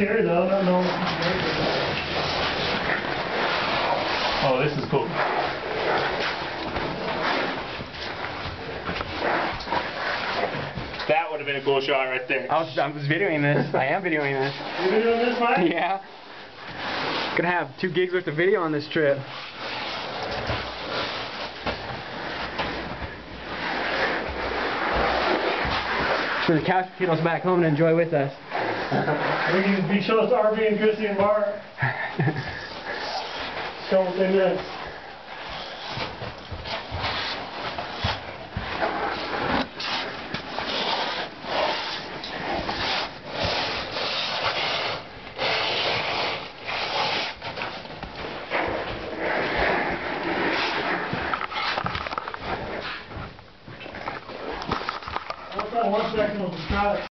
scary though, I don't know. Oh, this is cool. That would have been a cool shot right there. I was videoing this. I am videoing this. You doing this, Mike? Yeah. Gonna have 2 gigs worth of video on this trip. For the couch potatoes back home to enjoy with us. We can be shows to RB and Chrissy and Bart. Show them what they missed. What's that 1 second of the shot?